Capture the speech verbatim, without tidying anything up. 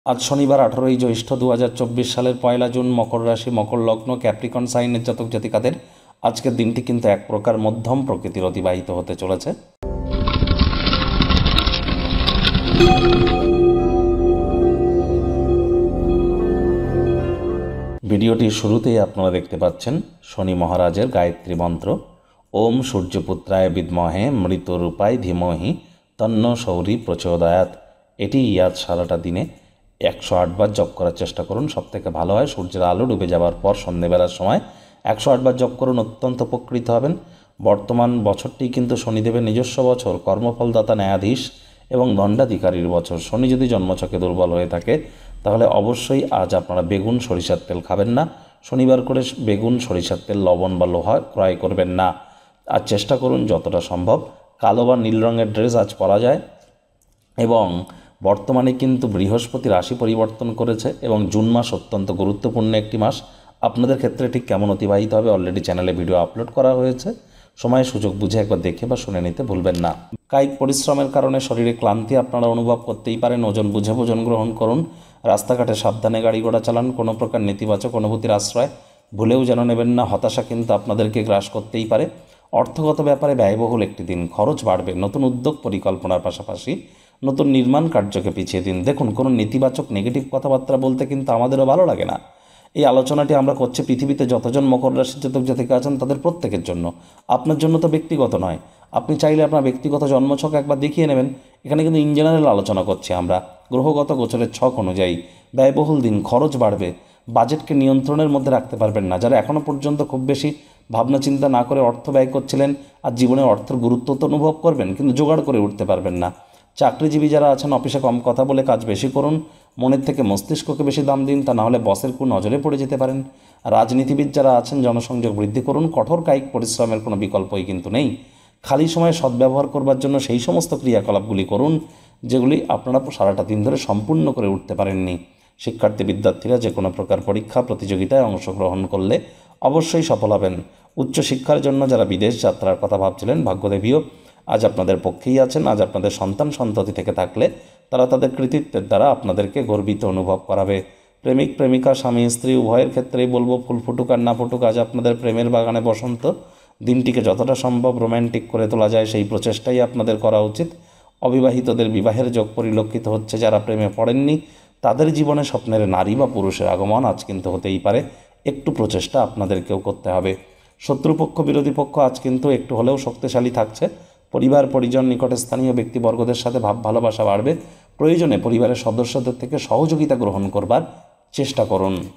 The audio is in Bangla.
আজ শনিবার আঠারোই জ্যৈষ্ঠ দু হাজার চব্বিশ সালের পয়লা জুন, মকর রাশি, মকর লগ্ন, ক্যাপ্রিকন সাইনের জাতক জাতিকাদের আজকের দিনটি কিন্তু এক প্রকার মধ্যম প্রকৃতির অতিবাহিত হতে চলেছে। ভিডিওটির শুরুতেই আপনারা দেখতে পাচ্ছেন শনি মহারাজের গায়ত্রী মন্ত্র, ওম সূর্যপুত্রায় বিদ্মহে মৃত্যুরূপায় ধীমহি তন্ন সৌরী প্রচোদয়াৎ। এটি আজ সারাটা দিনে একশো আটবার জপ করার চেষ্টা করুন। সবথেকে ভালো হয় সূর্যের আলো ডুবে যাওয়ার পর সন্ধ্যেবেলার সময় একশো আটবার জপ করুন, অত্যন্ত উপকৃত হবেন। বর্তমান বছরটি কিন্তু শনিদেবের নিজস্ব বছর, কর্মফলদাতা, ন্যায়াধীশ এবং দণ্ডাধিকারীর বছর। শনি যদি জন্মছকে দুর্বল হয়ে থাকে তাহলে অবশ্যই আজ আপনারা বেগুন সরিষার তেল খাবেন না। শনিবার করে বেগুন সরিষার তেল, লবণ বা লোহা ক্রয় করবেন না। আর চেষ্টা করুন যতটা সম্ভব কালো বা নীল রঙের ড্রেস আজ পরা যায়। এবং বর্তমানে কিন্তু বৃহস্পতি রাশি পরিবর্তন করেছে এবং জুন মাস অত্যন্ত গুরুত্বপূর্ণ একটি মাস। আপনাদের ক্ষেত্রে ঠিক কেমন অতিবাহিত হবে অলরেডি চ্যানেলে ভিডিও আপলোড করা হয়েছে, সময় সুযোগ বুঝে একবার দেখে বা শুনে নিতে ভুলবেন না। কায়িক পরিশ্রমের কারণে শরীরে ক্লান্তি আপনারা অনুভব করতেই পারেন। ওজন বুঝে ভোজন গ্রহণ করুন। রাস্তাঘাটে সাবধানে গাড়ি ঘোড়া চালান। কোনো প্রকার নেতিবাচক অনুভূতির আশ্রয় ভুলেও যেন নেবেন না। হতাশা কিন্তু আপনাদেরকে গ্রাস করতেই পারে। অর্থগত ব্যাপারে ব্যয়বহুল একটি দিন, খরচ বাড়বে। নতুন উদ্যোগ পরিকল্পনার পাশাপাশি নতুন নির্মাণ কার্যকে পিছিয়ে দিন। দেখুন, কোনো নেতিবাচক নেগেটিভ কথাবার্তা বলতে কিন্তু আমাদেরও ভালো লাগে না। এই আলোচনাটি আমরা করছি পৃথিবীতে যতজন মকর রাশির জাতক জাতিকা আছেন তাদের প্রত্যেকের জন্য, আপনার জন্য তো ব্যক্তিগত নয়। আপনি চাইলে আপনার ব্যক্তিগত জন্মছক একবার দেখিয়ে নেবেন। এখানে কিন্তু ইন জেনারেল আলোচনা করছি আমরা, গ্রহগত গোচরের ছক অনুযায়ী। ব্যয়বহুল দিন, খরচ বাড়বে, বাজেটকে নিয়ন্ত্রণের মধ্যে রাখতে পারবেন না। যারা এখনও পর্যন্ত খুব বেশি ভাবনা চিন্তা না করে অর্থ ব্যয় করছিলেন, আর জীবনে অর্থের গুরুত্ব তো অনুভব করবেন কিন্তু জোগাড় করে উঠতে পারবেন না। চাকরিজীবী যারা আছেন অফিসে কম কথা বলে কাজ বেশি করুন, মনের থেকে মস্তিষ্ককে বেশি দাম দিন, তা নাহলে বসের কু নজরে পড়ে যেতে পারেন। রাজনীতিবিদ যারা আছেন জনসংযোগ বৃদ্ধি করুন। কঠোর কায়িক পরিশ্রমের কোনো বিকল্পই কিন্তু নেই। খালি সময়ে সদ্ব্যবহার করবার জন্য সেই সমস্ত ক্রিয়াকলাপগুলি করুন যেগুলি আপনারা সারাটা দিন ধরে সম্পূর্ণ করে উঠতে পারেননি। শিক্ষার্থী বিদ্যার্থীরা যে কোনো প্রকার পরীক্ষা প্রতিযোগিতায় অংশগ্রহণ করলে অবশ্যই সফল হবেন। উচ্চশিক্ষার জন্য যারা বিদেশ যাত্রার কথা ভাবছিলেন, ভাগ্যদেবীও আজ আপনাদের পক্ষেই আছেন। আজ আপনাদের সন্তান সন্ততি থেকে থাকলে তারা তাদের কৃতিত্বের দ্বারা আপনাদেরকে গর্বিত অনুভব করাবে। প্রেমিক প্রেমিকা, স্বামী স্ত্রী উভয়ের ক্ষেত্রেই বলবো, ফুল ফুটুক আর না ফুটুক, আজ আপনাদের প্রেমের বাগানে বসন্ত। দিনটিকে যতটা সম্ভব রোম্যান্টিক করে তোলা যায় সেই প্রচেষ্টাই আপনাদের করা উচিত। অবিবাহিতদের বিবাহের যোগ পরিলক্ষিত হচ্ছে। যারা প্রেমে পড়েননি তাদের জীবনে স্বপ্নের নারী বা পুরুষের আগমন আজ কিন্তু হতেই পারে। একটু প্রচেষ্টা আপনাদেরকেও করতে হবে। শত্রুপক্ষ বিরোধী পক্ষ আজ কিন্তু একটু হলেও শক্তিশালী থাকছে। পরিবার পরিজন, নিকটে স্থানীয় ব্যক্তিবর্গদের সাথে ভাব ভালোবাসা বাড়বে। প্রয়োজনে পরিবারের সদস্যদের থেকে সহযোগিতা গ্রহণ করবার চেষ্টা করুন।